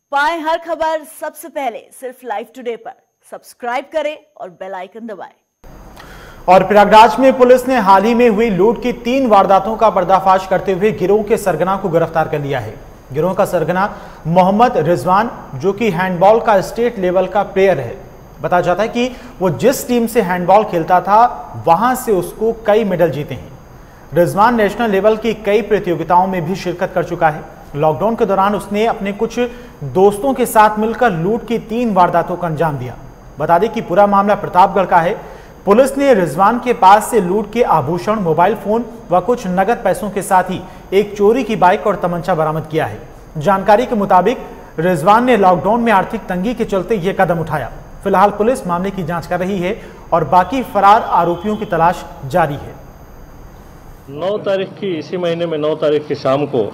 पाएं हर खबर सबसे पहले सिर्फ लाइव टुडे पर। सब्सक्राइब करें और बेल आइकन दबाएं। और प्रयागराज में पुलिस ने हाल ही में हुई लूट की 3 वारदातों का पर्दाफाश करते हुए गिरोह के सरगना को गिरफ्तार कर लिया है। गिरोह का सरगना मोहम्मद रिजवान, जो कि हैंडबॉल का स्टेट लेवल का प्लेयर है। बताया जाता है कि वो जिस टीम से हैंडबॉल खेलता था वहां से उसको कई मेडल जीते हैं। रिजवान नेशनल लेवल की कई प्रतियोगिताओं में भी शिरकत कर चुका है। लॉकडाउन के दौरान उसने अपने कुछ दोस्तों के साथ मिलकर लूट की 3 वारदातों का अंजाम दिया। बता दें कि पूरा मामला प्रतापगढ़ का है। पुलिस ने रिजवान के पास से लूट के आभूषण, मोबाइल फोन व कुछ नगद पैसों के साथ ही एक चोरी की बाइक और तमंचा बरामद किया है। जानकारी के मुताबिक रिजवान ने लॉकडाउन में आर्थिक तंगी के चलते यह कदम उठाया। फिलहाल पुलिस मामले की जांच कर रही है और बाकी फरार आरोपियों की तलाश जारी है। 9 तारीख की इसी महीने में 9 तारीख की शाम को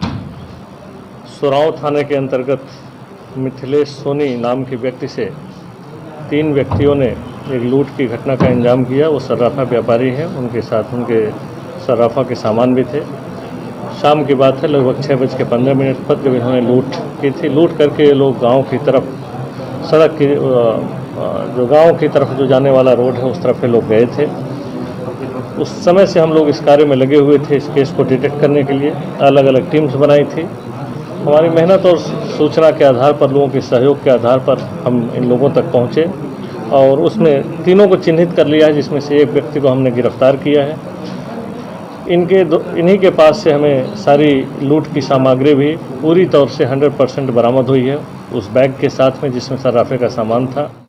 सुराव थाने के अंतर्गत मिथिलेश सोनी नाम के व्यक्ति से 3 व्यक्तियों ने एक लूट की घटना का अंजाम किया। वो सर्राफा व्यापारी हैं, उनके साथ उनके सर्राफा के सामान भी थे। शाम की बात है, लगभग 6:15 पर जब इन्होंने लूट की थी। लूट करके ये लोग गांव की तरफ, सड़क की जो गांव की तरफ जो जाने वाला रोड है उस तरफ ये लोग गए थे। उस समय से हम लोग इस कार्य में लगे हुए थे। इस केस को डिटेक्ट करने के लिए अलग अलग टीम्स बनाई थी। हमारी मेहनत और सूचना के आधार पर, लोगों के सहयोग के आधार पर हम इन लोगों तक पहुंचे और उसमें 3 को चिन्हित कर लिया है, जिसमें से एक व्यक्ति को हमने गिरफ्तार किया है। इन्हीं के पास से हमें सारी लूट की सामग्री भी पूरी तौर से 100% बरामद हुई है, उस बैग के साथ में जिसमें सर्राफे का सामान था।